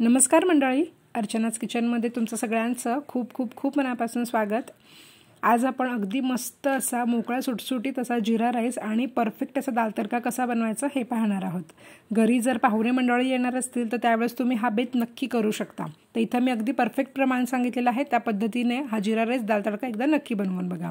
नमस्कार मंडळी, अर्चनाच किचनमध्ये तुमचं सगळ्यांचं खूप खूप खूप मनापासून स्वागत। आज आपण अगदी मस्त असा मोकळा सुटसुटीत असा जिरा राईस आणि परफेक्ट असा दाल तडका कसा बनवायचा हे पाहणार आहोत। घरी जर पाहुणे मंडळी येणार असतील तर त्यावेळेस तुम्ही हा बेत नक्की करू शकता। तर इथं मी अगदी परफेक्ट प्रमाण सांगितलेलं आहे, त्या पद्धतीने हा जिरा राईस दाल तडका एकदा नक्की बनवून बघा।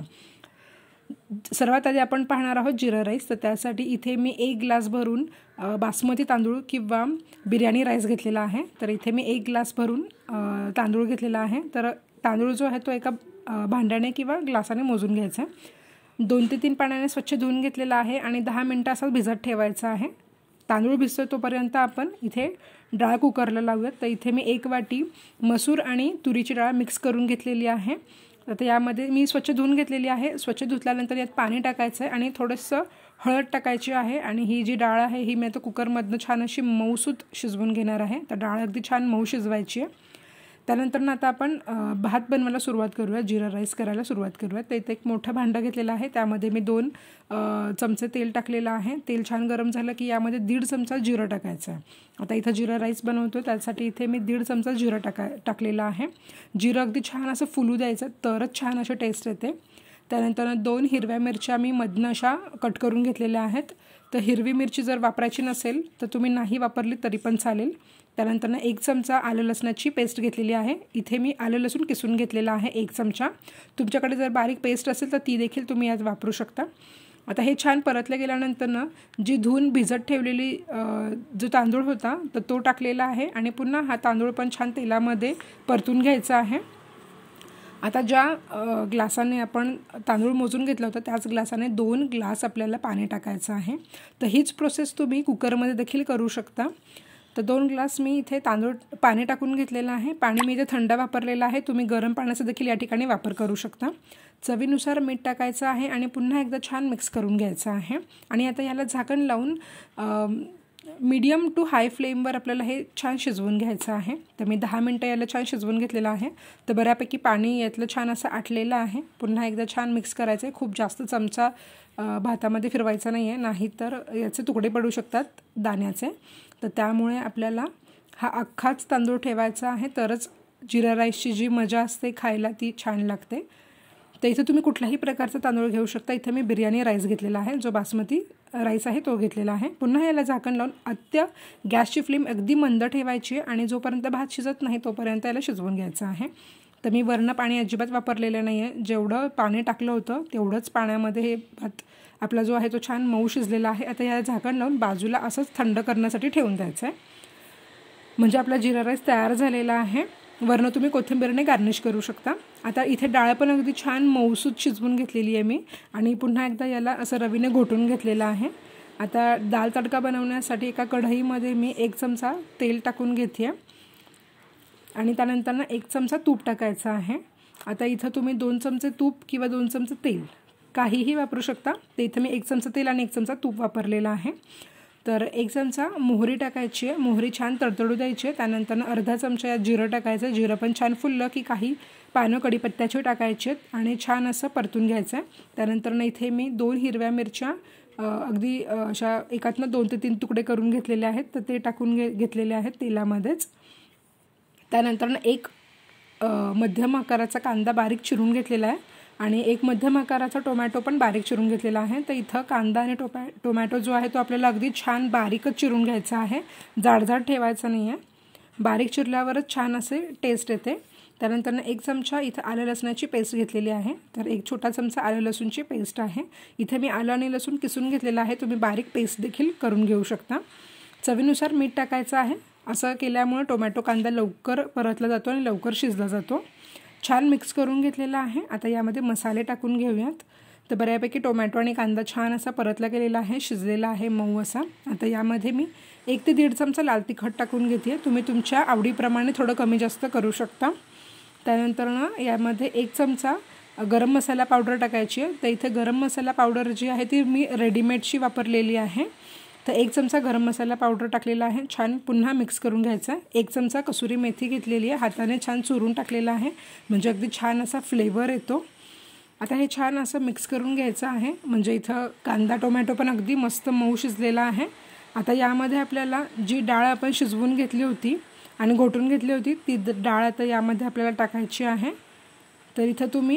सर्वात आधी आपण पाहणार आहोत जिरा राईस। तर त्यासाठी इथे मी 1 ग्लास भरून बासमती तांदूळ किंवा बिर्याणी राईस घेतलेला आहे। तर इथे मी 1 ग्लास भरून तांदूळ घेतलेला आहे। तर तांदूळ जो आहे तो एका भांड्याने किंवा ग्लासाने मोजून घ्यायचा आहे। 2 ते 3 पाण्याने स्वच्छ धुवून घेतलेला आहे आणि 10 मिनिटं असं भिजत ठेवायचा आहे। तांदूळ भिजतो तोपर्यंत आपण इथे डाळ कुकरला लावूयात। तर इथे मी 1 वाटी मसूर आणि तुरीची डाळ मिक्स करून घेतलेली आहे। आता यामध्ये मी स्वच्छ धुवून घेतलेली आहे। स्वच्छ धुतल्यानंतर यात पाणी टाकायचं आहे आणि थोडंसं हळद टाकायची आहे आणि ही जी डाळ आहे ही मी आता कुकरमधनं छान अशी मऊसूत शिजवून घेणार आहे। तर डाळ अगदी छान मऊ शिजवायची आहे। त्यानंतर आता आपण भात बनवायला सुरुवात करूया, जिरा राईस करायला सुरुवात करूया। तर इथे एक मोठं भांडं घेतलेलं आहे, त्यामध्ये मी 2 चमचे तेल टाकलेलं आहे। तेल छान गरम झालं की यामध्ये 1.5 चमचा जिरं टाकायचं आहे। आता इथं जिरा राईस बनवतो त्यासाठी इथे मी 1.5 चमचा जिरं टाकलेलं आहे। जिरं अगदी छान असं फुलू द्यायचं, तरच छान अशी टेस्ट येते। त्यानंतर 2 हिरव्या मिरच्या मी मधनं अशा कट करून घेतलेल्या आहेत। तर हिरवी मिरची जर वापरायची नसेल तर तुम्ही नाही वापरली तरी पण चालेल। त्यानंतर 1 चमचा आलं लसणाची पेस्ट घेतलेली आहे। इथे मी आलं लसूण किसून घेतलेला आहे 1 चमचा। तुमच्याकडे जर बारीक पेस्ट असेल तर ती देखील तुम्ही यात वापरू शकता। आता हे छान परतलं गेल्यानंतर जी धुवून भिजत ठेवलेली जो तांदूळ होता तर तो टाकलेला आहे आणि पुन्हा हा तांदूळ पण छान तेलामध्ये परतून घ्यायचा आहे। आता ज्या ग्लासाने आपण तांदूळ मोजून घेतला होता त्याच ग्लासाने 2 ग्लास आपल्याला पाणी टाकायचं आहे। तर हीच प्रोसेस तुम्ही कुकरमध्ये देखील करू शकता। तर 2 ग्लास मी इथे पाणी टाकून घेतलेलं आहे। पाणी मी इथे थंड वापरलेलं आहे, तुम्ही गरम पाण्याचा देखील या ठिकाणी वापर करू शकता। चवीनुसार मीठ टाकायचं आहे आणि पुन्हा एकदा छान मिक्स करून घ्यायचं आहे। आणि आता याला झाकण लावून मीडियम टू हाय फ्लेमवर आपल्याला हे छान शिजवून घ्यायचं आहे। तर मी 10 मिनिटं याला छान शिजवून घेतलेलं आहे। तर बऱ्यापैकी पाणी यातलं छान असं आटलेलं आहे। पुन्हा एकदा छान मिक्स करायचं आहे। खूप जास्त चमचा भातामध्ये फिरवायचा नाही आहे, नाहीतर याचे तुकडे पडू शकतात दाण्याचे। तर त्यामुळे आपल्याला हा अख्खाच तांदूळ ठेवायचा आहे, तरच जिरा राईसची जी मजा असते खायला ती छान लागते। तर इथे तुम्ही कुठल्याही प्रकारचा तांदूळ घेऊ शकता। इथे मी बिर्याणी राईस घेतलेला आहे, जो बासमती राईस आहे तो घेतलेला आहे। पुन्हा याला झाकण लावून गॅसची फ्लेम अगदी मंद ठेवायची आणि जोपर्यंत भात शिजत नाही तोपर्यंत याला शिजवून घ्यायचं आहे। तर मी वरनं पाणी अजिबात वापरलेलं नाही आहे, जेवढं पाणी टाकलं होतं तेवढंच पाण्यामध्ये हे भात आपला जो आहे तो छान मऊ शिजलेला आहे। आता याला झाकण लावून बाजूला असंच थंड करण्यासाठी ठेवून द्यायचं आहे, म्हणजे आपला जिरा राईस तयार झालेला आहे। वरनं तुम्ही कोथिंबीरने गार्निश करू शकता। आता इथे डाळ पण अगदी छान मऊसूत शिजवून घेतलेली आहे मी आणि पुन्हा एकदा याला असं रवीने घोटून घेतलेलं आहे। आता दाल तडका बनवण्यासाठी एका कढईमध्ये मी 1 चमचा तेल टाकून घेते आणि त्यानंतर 1 चमचा तूप टाकायचं आहे। आता इथं तुम्ही 2 चमचे तूप किंवा 2 चमचे तेल काहीही वापरू शकता। तर इथं मी 1 चमचा तेल आणि 1 चमचा तूप वापरलेला आहे। तर 1 चमचा मोहरी टाकायची आहे, मोहरी छान तडतडू द्यायची आहे। त्यानंतर अर्धा चमचा यात जिरं टाकायचं, जिरं पण छान फुललं की काही पानं कढीपत्त्याची टाकायची आहेत आणि छान असं परतून घ्यायचं आहे। त्यानंतर इथे मी 2 हिरव्या मिरच्या अगदी अशा एकातनं 2 ते 3 तुकडे करून घेतलेले आहेत, तर ते टाकून घेतलेले आहेत तेलामध्येच। त्यानंतर 1 मध्यम आकाराचा कांदा बारीक चिरून घेतलेला आहे आणि 1 मध्यम आकाराचा टोमॅटो पण बारीक चिरून घेतलेला आहे। तर इथं कांदा आणि टोमॅटो जो आहे तो आपल्याला अगदी छान बारीकच चिरून घ्यायचा आहे, जाडजाड ठेवायचा नाही आहे। बारीक चिरल्यावरच छान असे टेस्ट येते। त्यानंतर 1 चमचा इथं आलं लसणाची पेस्ट घेतलेली आहे। तर 1 छोटा चमचा आलं लसूणची पेस्ट आहे। इथे मी आलं आणि लसूण किसून घेतलेलं आहे, तुम्ही बारीक पेस्ट देखील करून घेऊ शकता। चवीनुसार मीठ टाकायचं आहे। असं केल्यामुळे टोमॅटो कांदा लवकर परतला जातो आणि लवकर शिजला जातो। छान मिक्स करून घेतलेला आहे। आता यामध्ये मसाले टाकून घेऊयात। तर बऱ्यापैकी टोमॅटो आणि कांदा छान असा परतला गेलेला आहे, शिजलेला आहे मऊ असा। आता यामध्ये मी 1 ते 1.5 चमचा लाल तिखट टाकून घेते, तुम्ही तुमच्या आवडीप्रमाणे थोडं कमी जास्त करू शकता। त्यानंतर यामध्ये 1 चमचा गरम मसाला पावडर टाकायची आहे। तर इथे गरम मसाला पावडर जी आहे ती मी रेडीमेडची वापरलेली आहे। तर 1 चमचा गरम मसाला पावडर टाकलेला आहे, छान पुन्हा मिक्स करून घ्यायचा आहे। 1 चमचा कसुरी मेथी घेतलेली आहे, हाताने छान चुरून टाकलेला आहे, म्हणजे अगदी छान असा फ्लेवर येतो। आता हे छान असं मिक्स करून घ्यायचं आहे, म्हणजे इथं कांदा टोमॅटो पण अगदी मस्त मऊ शिजलेला आहे। आता यामध्ये आपल्याला जी डाळ आपण शिजवून घेतली होती आणि घोटून घेतली होती ती डाळ आता यामध्ये आपल्याला टाकायची आहे। तर इथं तुम्ही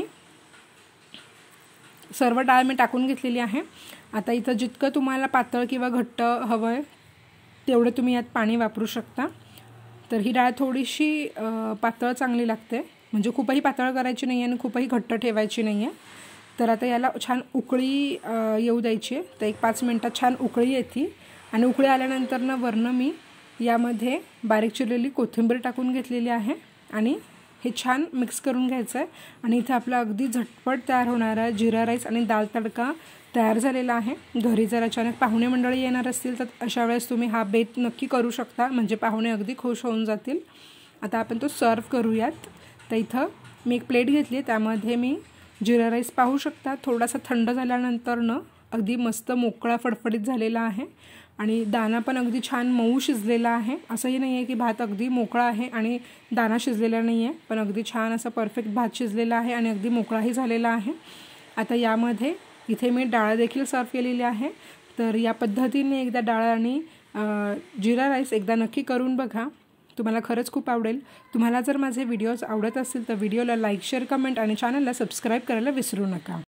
सर्व डाळ मी टाकून घेतलेली आहे। आता इथं जितकं तुम्हाला पातळ किंवा घट्ट हवं आहे तेवढे तुम्ही यात पाणी वापरू शकता। तर ही डाळ थोडीशी पातळ चांगली लागते, म्हणजे खूपही पातळ करायची नाही आहे आणि खूपही घट्ट ठेवायची नाही आहे। तर आता याला छान उकळी येऊ द्यायची आहे। तर 1-5 मिनिटात छान उकळी येते आणि उकळी आल्यानंतर ना वरनं मी यामध्ये बारीक चिरलेली कोथिंबीर टाकून घेतलेली आहे आणि हे छान मिक्स करून घ्यायचं आहे। आणि इथे आपला अगदी झटपट तयार होणारा जिरा राईस आणि दाल तडका तयार झालेला आहे। घरी जर अचानक पाहुणे मंडळी येणार असतील तर अशा वेळेस तुम्ही हा बेत नक्की करू शकता, म्हणजे पाहुणे अगदी खुश होऊन जातील। आता आपण तो सर्व करूयात। तर इथं मी एक प्लेट घेतली, त्यामध्ये मी जिरा राईस पाहू शकता थोडासा थंड झाल्यानंतर न अगदी मस्त मोकळा फडफडीत झालेला आहे आणि दाणा पण अगदी छान मऊ शिजलेला आहे। असंही नाही आहे की भात अगदी मोकळा आहे आणि दाणा शिजलेला नाही आहे, पण अगदी छान असा परफेक्ट भात शिजलेला आहे आणि अगदी मोकळाही झालेला आहे। आता यामध्ये इथे मी डाळ देखील सर्व केलेली आहे। तर या पद्धतीने एकदा डाळ आणि जिरा राईस एकदा नक्की करून बघा, तुम्हाला खरंच खूप आवडेल। तुम्हाला जर माझे व्हिडिओज आवडत असतील तर व्हिडिओला लाईक, शेअर, कमेंट आणि चॅनलला सबस्क्राईब करायला विसरू नका।